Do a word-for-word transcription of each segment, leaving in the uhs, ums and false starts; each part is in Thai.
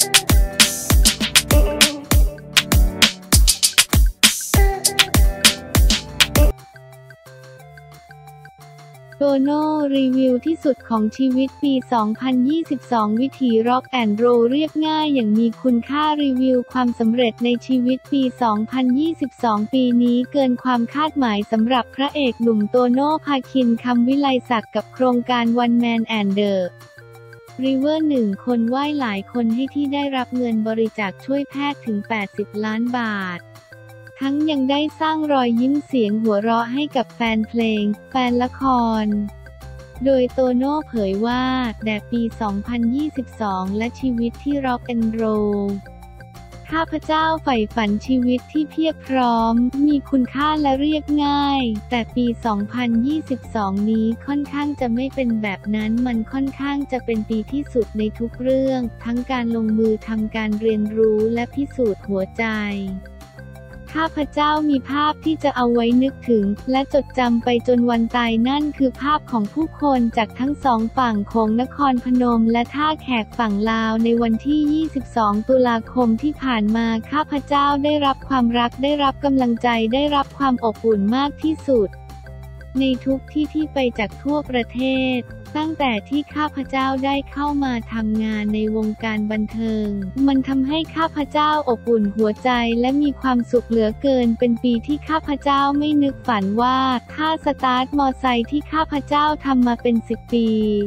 โตโน่รีวิวที่สุดของชีวิตปี สองพันยี่สิบสอง วิถีร็อกแอนด์โรลเรียบง่ายอย่างมีคุณค่ารีวิวความสำเร็จในชีวิตปี สองพันยี่สิบสอง ปีนี้เกินความคาดหมายสำหรับพระเอกหนุ่มโตโน่ภาคิน คำวิไลศักดิ์กับโครงการ One Man and the River หนึ่ง คนว่ายหลายคนให้ที่ได้รับเงินบริจาคช่วยแพทย์ถึง แปดสิบ ล้านบาททั้งยังได้สร้างรอยยิ้มเสียงหัวเราะให้กับแฟนเพลง แฟนละคร โดยโตโน่เผยว่าแด่ปี สองพันยี่สิบสอง และชีวิตที่ร็อกแอนด์โรลข้าพเจ้าใฝ่ฝันชีวิตที่เพียบพร้อมมีคุณค่าและเรียบง่ายแต่ปี สองพันยี่สิบสอง นี้ค่อนข้างจะไม่เป็นแบบนั้นมันค่อนข้างจะเป็นปีที่สุดในทุกเรื่องทั้งการลงมือทำการเรียนรู้และพิสูจน์หัวใจข้าพเจ้ามีภาพที่จะเอาไว้นึกถึงและจดจำไปจนวันตายนั่นคือภาพของผู้คนจากทั้งสองฝั่งของนครพนมและท่าแขกฝั่งลาวในวันที่ ยี่สิบสอง ตุลาคมที่ผ่านมาข้าพเจ้าได้รับความรักได้รับกำลังใจได้รับความอบอุ่นมากที่สุดในทุกที่ที่ไปจากทั่วประเทศตั้งแต่ที่ข้าพเจ้าได้เข้ามาทำงานในวงการบันเทิงมันทำให้ข้าพเจ้าอบอุ่นหัวใจและมีความสุขเหลือเกินเป็นปีที่ข้าพเจ้าไม่นึกฝันว่าถ้าสตาร์ทมอไซค์ที่ข้าพเจ้าทำมาเป็นสิบปี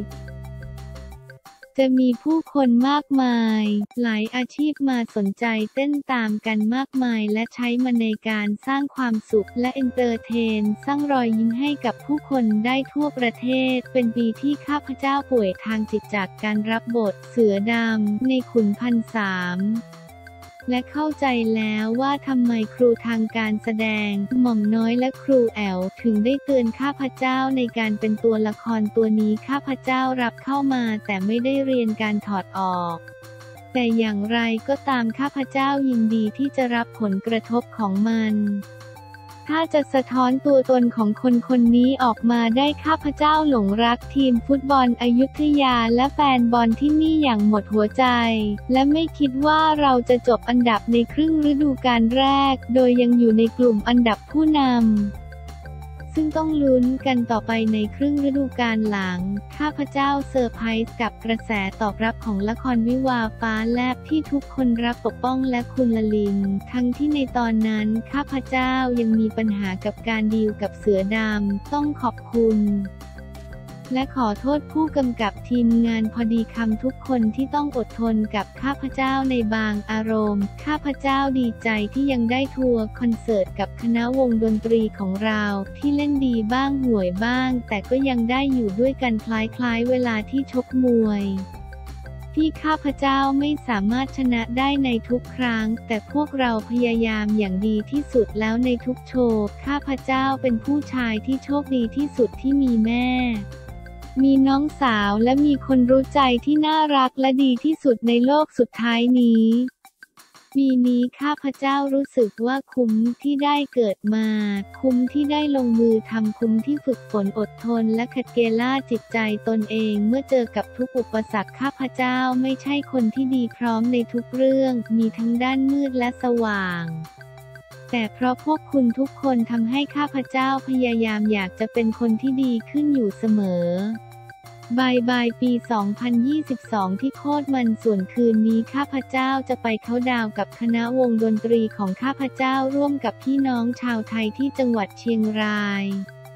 จะมีผู้คนมากมายหลายอาชีพมาสนใจเต้นตามกันมากมายและใช้มันในการสร้างความสุขและเอนเตอร์เทนสร้างรอยยิ้มให้กับผู้คนได้ทั่วประเทศเป็นปีที่ข้าพเจ้าป่วยทางจิตจากการรับบทเสือดำในขุนพันสามและเข้าใจแล้วว่าทำไมครูทางการแสดงหม่อมน้อยและครูแอลถึงได้เตือนข้าพเจ้าในการเป็นตัวละครตัวนี้ข้าพเจ้ารับเข้ามาแต่ไม่ได้เรียนการถอดออกแต่อย่างไรก็ตามข้าพเจ้ายินดีที่จะรับผลกระทบของมันถ้าจะสะท้อนตัวตนของคนคนนี้ออกมาได้ข้าพเจ้าหลงรักทีมฟุตบอลอยุธยาและแฟนบอลที่นี่อย่างหมดหัวใจและไม่คิดว่าเราจะจบอันดับในครึ่งฤดูกาลแรกโดยยังอยู่ในกลุ่มอันดับผู้นำซึ่งต้องลุ้นกันต่อไปในครึ่งฤดูกาลหลังข้าพเจ้าเซอร์ไพรส์กับกระแสตอบรับของละครวิวาห์ฟ้าแลบที่ทุกคนรักปกป้องและคุณละลินทั้งที่ในตอนนั้นข้าพเจ้ายังมีปัญหากับการดีลกับเสือดำต้องขอบคุณและขอโทษผู้กำกับทีมงานพอดีคำทุกคนที่ต้องอดทนกับข้าพเจ้าในบางอารมณ์ข้าพเจ้าดีใจที่ยังได้ทัวร์คอนเสิร์ตกับคณะวงดนตรีของเราที่เล่นดีบ้างห่วยบ้างแต่ก็ยังได้อยู่ด้วยกันคล้ายๆเวลาที่ชกมวยที่ข้าพเจ้าไม่สามารถชนะได้ในทุกครั้งแต่พวกเราพยายามอย่างดีที่สุดแล้วในทุกโชว์ข้าพเจ้าเป็นผู้ชายที่โชคดีที่สุดที่มีแม่มีน้องสาวและมีคนรู้ใจที่น่ารักและดีที่สุดในโลกสุดท้ายนี้ปีนี้ข้าพเจ้ารู้สึกว่าคุ้มที่ได้เกิดมาคุ้มที่ได้ลงมือทำคุ้มที่ฝึกฝนอดทนและขัดเกลาจิตใจตนเองเมื่อเจอกับทุกอุปสรรคข้าพเจ้าไม่ใช่คนที่ดีพร้อมในทุกเรื่องมีทั้งด้านมืดและสว่างแต่เพราะพวกคุณทุกคนทำให้ข้าพเจ้าพยายามอยากจะเป็นคนที่ดีขึ้นอยู่เสมอบายบายปี สองพันยี่สิบสอง ที่โคตรมันส่วนคืนนี้ข้าพเจ้าจะไปเค้าท์ดาวน์กับคณะวงดนตรีของข้าพเจ้าร่วมกับพี่น้องชาวไทยที่จังหวัดเชียงราย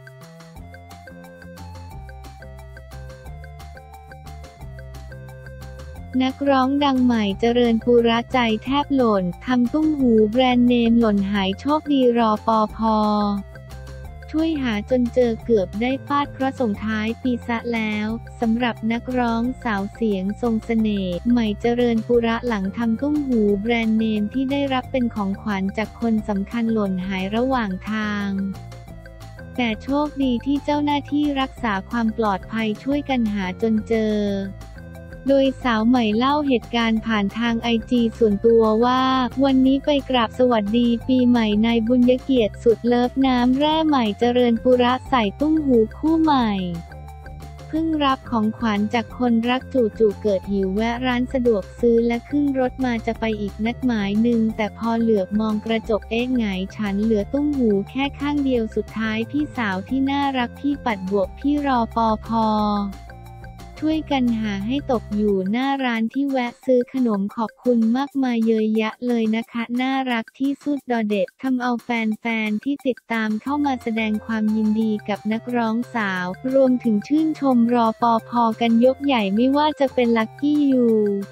นักร้องดังใหม่เจริญปุระใจแทบหล่นทำตุ้มหูแบรนด์เนมหล่นหายโชคดีรอปภช่วยหาจนเจอเกือบได้ฟาดเคราะห์ส่งท้ายปีซะแล้วสำหรับนักร้องสาวเสียงทรงเสน่ห์ใหม่เจริญปุระหลังทำตุ้มหูแบรนด์เนมที่ได้รับเป็นของขวัญจากคนสำคัญหล่นหายระหว่างทางแต่โชคดีที่เจ้าหน้าที่รักษาความปลอดภัยช่วยกันหาจนเจอโดยสาวใหม่เล่าเหตุการณ์ผ่านทางไอจีส่วนตัวว่าวันนี้ไปกราบสวัสดีปีใหม่นายบุญเกียรติสุดเลิฟน้ำแร่ใหม่เจริญปุระใส่ตุ้มหูคู่ใหม่เพิ่งรับของขวัญจากคนรักจู่ๆเกิดหิวแวะร้านสะดวกซื้อและขึ้นรถมาจะไปอีกนัดหมายหนึ่งแต่พอเหลือบมองกระจกเอ๊ะไงฉันเหลือตุ้มหูแค่ข้างเดียวสุดท้ายพี่สาวที่น่ารักพี่ปัดบวกพี่รอปอพอช่วยกันหาให้ตกอยู่หน้าร้านที่แวะซื้อขนมขอบคุณมากมายเยอะแยะเลยนะคะน่ารักที่สุดดอเด็ดทำเอาแฟนๆที่ติดตามเข้ามาแสดงความยินดีกับนักร้องสาวรวมถึงชื่นชมรอปอพอกันยกใหญ่ไม่ว่าจะเป็นลักกี้ยู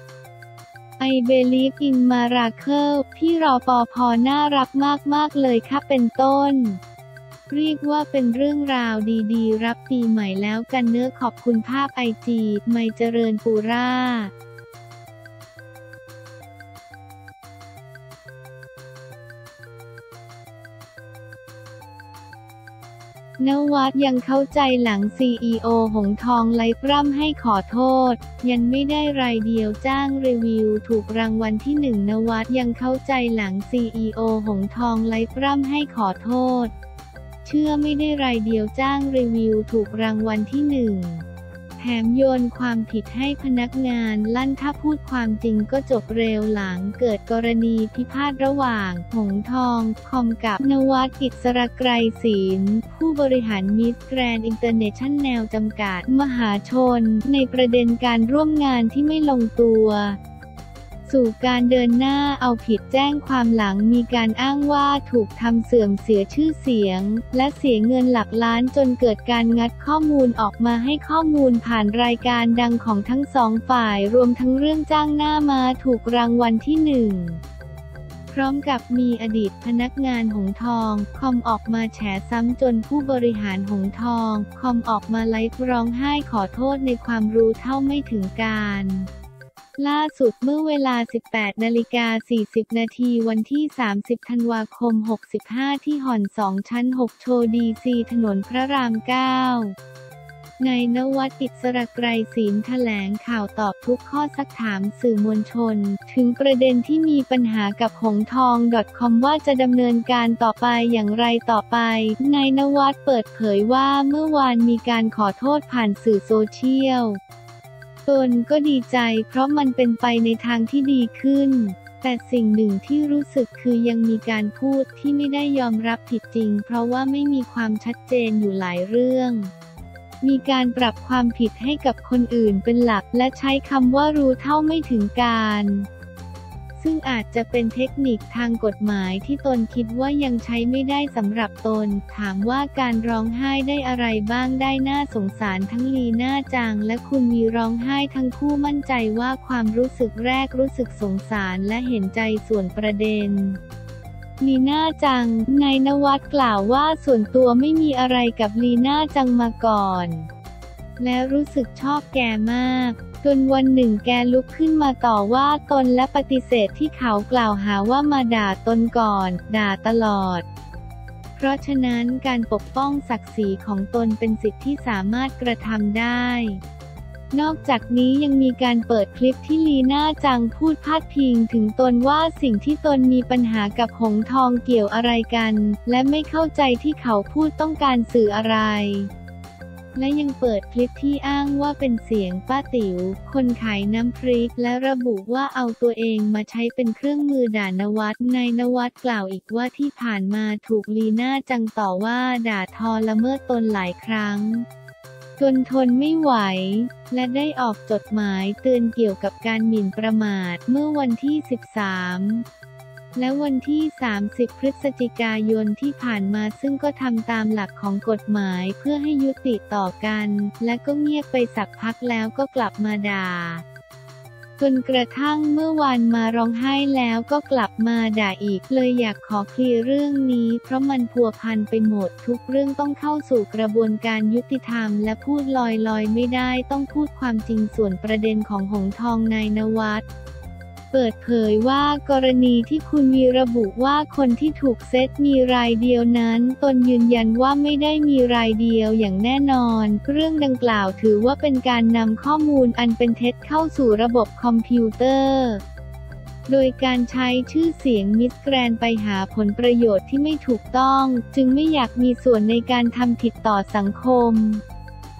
I believe in miracle พี่รอปอพอน่ารักมากๆเลยค่ะเป็นต้นเรียกว่าเป็นเรื่องราวดีๆรับปีใหม่แล้วกันเนื้อขอบคุณภาพไอจีไมเจริญปูร่านวัดยังเข้าใจหลัง ซี อี โอ หงทองไลฟ์ร่ำให้ขอโทษยันไม่ได้รายเดียวจ้างรีวิวถูกรางวัลที่หนึ่งนวัดยังเข้าใจหลัง ซี อี โอ หงทองไลฟ์ร่ำให้ขอโทษเชื่อไม่ได้รายเดียวจ้างรีวิวถูกรางวัลที่หนึ่งแถมโยนความผิดให้พนักงานลั่นถ้าพูดความจริงก็จบเร็วหลังเกิดกรณีพิพาทระหว่างหงทองคอมกับนวัดอิสรไกรศิลป์ผู้บริหารมิสแกรนด์อินเตอร์เนชั่นแนลจำกัดมหาชนในประเด็นการร่วมงานที่ไม่ลงตัวสู่การเดินหน้าเอาผิดแจ้งความหลังมีการอ้างว่าถูกทำเสื่อมเสียชื่อเสียงและเสียเงินหลักล้านจนเกิดการงัดข้อมูลออกมาให้ข้อมูลผ่านรายการดังของทั้งสองฝ่ายรวมทั้งเรื่องจ้างหน้ามาถูกรางวัลที่หนึ่งพร้อมกับมีอดีตพนักงานหงทองคอมออกมาแฉซ้ำจนผู้บริหารหงทองคอมออกมาไลฟ์ร้องไห้ขอโทษในความรู้เท่าไม่ถึงการล่าสุดเมื่อเวลา สิบแปดนาฬิกาสี่สิบนาทีวันที่ สามสิบธันวาคม หกสิบห้าที่ห่อนสองชั้นหกโชว์ดีซีถนนพระรามเก้านายณวัฒน์อิสรไกรศิลป์แถลงข่าวตอบทุกข้อซักถามสื่อมวลชนถึงประเด็นที่มีปัญหากับหงทอง .com ว่าจะดำเนินการต่อไปอย่างไรต่อไปนายณวัฒน์เปิดเผยว่าเมื่อวานมีการขอโทษผ่านสื่อโซเชียลตนก็ดีใจเพราะมันเป็นไปในทางที่ดีขึ้นแต่สิ่งหนึ่งที่รู้สึกคือยังมีการพูดที่ไม่ได้ยอมรับผิดจริงเพราะว่าไม่มีความชัดเจนอยู่หลายเรื่องมีการปรับความผิดให้กับคนอื่นเป็นหลักและใช้คำว่ารู้เท่าไม่ถึงการซึ่งอาจจะเป็นเทคนิคทางกฎหมายที่ตนคิดว่ายังใช้ไม่ได้สำหรับตนถามว่าการร้องไห้ได้อะไรบ้างได้น่าสงสารทั้งลีน่าจังและคุณวีร้องไห้ทั้งคู่มั่นใจว่าความรู้สึกแรกรู้สึกสงสารและเห็นใจส่วนประเด็นลีน่าจังนายณวัฒน์กล่าวว่าส่วนตัวไม่มีอะไรกับลีน่าจังมาก่อนและรู้สึกชอบแกมากจนวันหนึ่งแกลุกขึ้นมาต่อว่าตนและปฏิเสธที่เขากล่าวหาว่ามาด่าตนก่อนด่าตลอดเพราะฉะนั้นการปกป้องศักดิ์ศรีของตนเป็นสิทธิที่สามารถกระทำได้นอกจากนี้ยังมีการเปิดคลิปที่ลีน่าจังพูดพาดพิงถึงตนว่าสิ่งที่ตนมีปัญหากับหงทองเกี่ยวอะไรกันและไม่เข้าใจที่เขาพูดต้องการสื่ออะไรและยังเปิดคลิปที่อ้างว่าเป็นเสียงป้าติ๋วคนขายน้ำพริกและระบุว่าเอาตัวเองมาใช้เป็นเครื่องมือด่าณวัฒน์นายณวัฒน์กล่าวอีกว่าที่ผ่านมาถูกลีน่าจังต่อว่าด่าทอละเมิดตนหลายครั้งจนทนไม่ไหวและได้ออกจดหมายเตือนเกี่ยวกับการหมิ่นประมาทเมื่อวันที่ สิบสามและวันที่ สามสิบ พฤศจิกายนที่ผ่านมาซึ่งก็ทำตามหลักของกฎหมายเพื่อให้ยุติต่อกันและก็เงียบไปสักพักแล้วก็กลับมาด่าจนกระทั่งเมื่อวานมาร้องไห้แล้วก็กลับมาด่าอีกเลยอยากขอเคลียร์เรื่องนี้เพราะมันพัวพันไปหมดทุกเรื่องต้องเข้าสู่กระบวนการยุติธรรมและพูดลอยๆไม่ได้ต้องพูดความจริงส่วนประเด็นของหงทองนายณวัฒน์เปิดเผยว่ากรณีที่คุณวีระบุว่าคนที่ถูกเซตมีรายเดียวนั้นตนยืนยันว่าไม่ได้มีรายเดียวอย่างแน่นอนเรื่องดังกล่าวถือว่าเป็นการนำข้อมูลอันเป็นเท็จเข้าสู่ระบบคอมพิวเตอร์โดยการใช้ชื่อเสียงมิสแกรนด์ไปหาผลประโยชน์ที่ไม่ถูกต้องจึงไม่อยากมีส่วนในการทำผิดต่อสังคม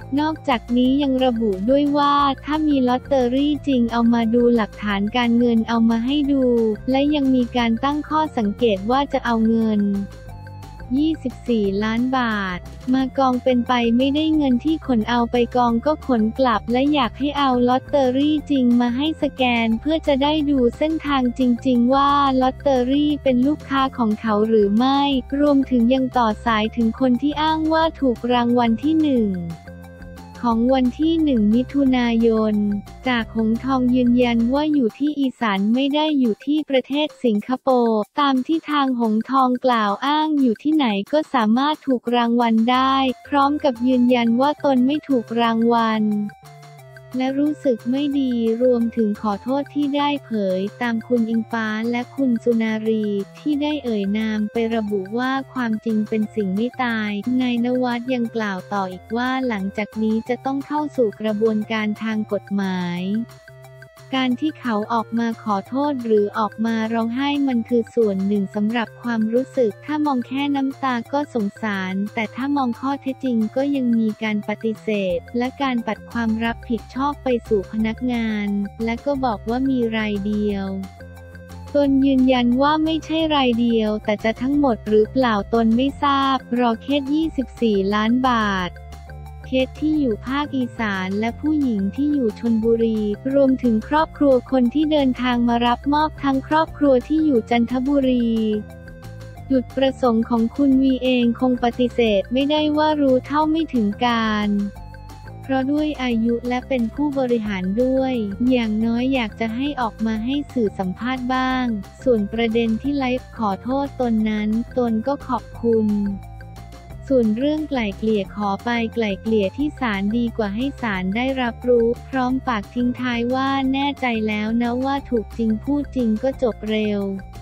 นอกจากนี้ยังระบุด้วยว่าถ้ามีลอตเตอรี่จริงเอามาดูหลักฐานการเงินเอามาให้ดูและยังมีการตั้งข้อสังเกตว่าจะเอาเงินยี่สิบสี่ล้านบาทมากองเป็นไปไม่ได้เงินที่ขนเอาไปกองก็ขนกลับและอยากให้เอาลอตเตอรี่จริงมาให้สแกนเพื่อจะได้ดูเส้นทางจริงๆว่าลอตเตอรี่เป็นลูกค้าของเขาหรือไม่รวมถึงยังต่อสายถึงคนที่อ้างว่าถูกรางวัลที่หนึ่งของวันที่หนึ่งมิถุนายนจากหงทองยืนยันว่าอยู่ที่อีสานไม่ได้อยู่ที่ประเทศสิงคโปร์ตามที่ทางหงทองกล่าวอ้างอยู่ที่ไหนก็สามารถถูกรางวัลได้พร้อมกับยืนยันว่าตนไม่ถูกรางวัลและรู้สึกไม่ดีรวมถึงขอโทษที่ได้เผยตามคุณอิงฟ้าและคุณสุนารีที่ได้เอ่ยนามไประบุว่าความจริงเป็นสิ่งไม่ตายนายณวัฒน์ยังกล่าวต่ออีกว่าหลังจากนี้จะต้องเข้าสู่กระบวนการทางกฎหมายการที่เขาออกมาขอโทษหรือออกมาร้องไห้มันคือส่วนหนึ่งสำหรับความรู้สึกถ้ามองแค่น้ำตาก็สงสารแต่ถ้ามองข้อเท็จจริงก็ยังมีการปฏิเสธและการปัดความรับผิดชอบไปสู่พนักงานและก็บอกว่ามีรายเดียวตนยืนยันว่าไม่ใช่รายเดียวแต่จะทั้งหมดหรือเปล่าตนไม่ทราบรอเคสยี่สิบสี่ล้านบาทเคสที่อยู่ภาคอีสานและผู้หญิงที่อยู่ชลบุรีรวมถึงครอบครัวคนที่เดินทางมารับมอบทั้งครอบครัวที่อยู่จันทบุรีจุดประสงค์ของคุณวีเองคงปฏิเสธไม่ได้ว่ารู้เท่าไม่ถึงการเพราะด้วยอายุและเป็นผู้บริหารด้วยอย่างน้อยอยากจะให้ออกมาให้สื่อสัมภาษณ์บ้างส่วนประเด็นที่ไลฟ์ขอโทษตนนั้นตนก็ขอบคุณส่วนเรื่องไกล่เกลี่ยขอไปไกล่เกลี่ยที่ศาลดีกว่าให้ศาลได้รับรู้พร้อมฝากทิ้งท้ายว่าแน่ใจแล้วนะว่าถูกจริงพูดจริงก็จบเร็ว